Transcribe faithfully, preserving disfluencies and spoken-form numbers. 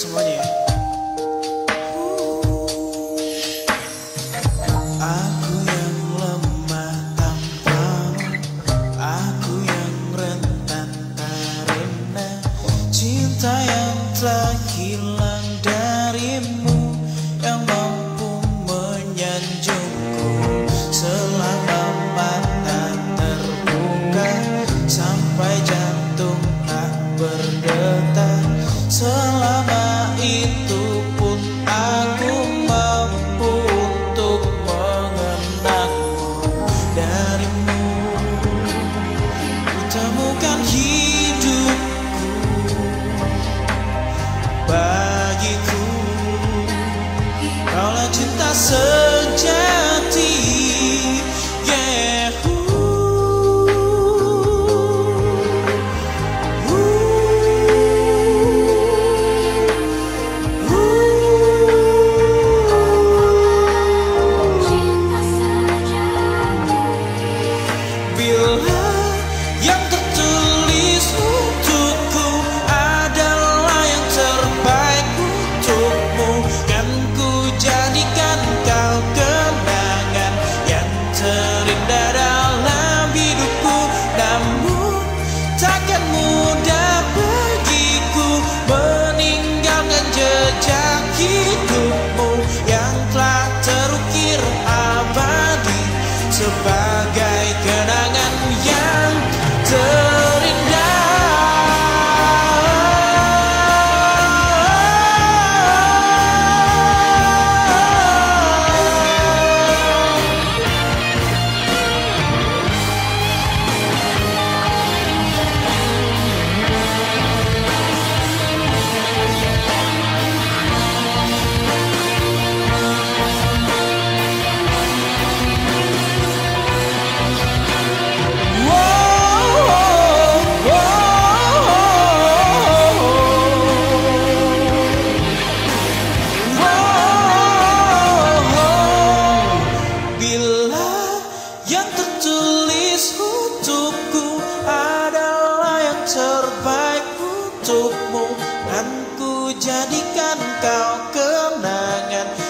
semuanya ya. Aku yang lemah tampang, aku yang rentan karena cinta yang telah hilang darimu, yang mampu menyanjungku selama mata terbuka sampai jantung tak berdetak. Selama itu pun aku mampu untuk mengenangmu. Darimu kutemukan hidupku, bagiku kaulah cinta sejati. Yeah. Bila yang tertulis untukku adalah yang terbaik untukmu, kan ku jadikan kau kenangan yang terindah dalam hidupku. Namun takkan mudah bagiku meninggalkan jejak hidupmu yang telah terukir abadi sebagai kenangan yang terindah. Yang tertulis untukku adalah yang terbaik untukmu, kan ku jadikan kau kenangan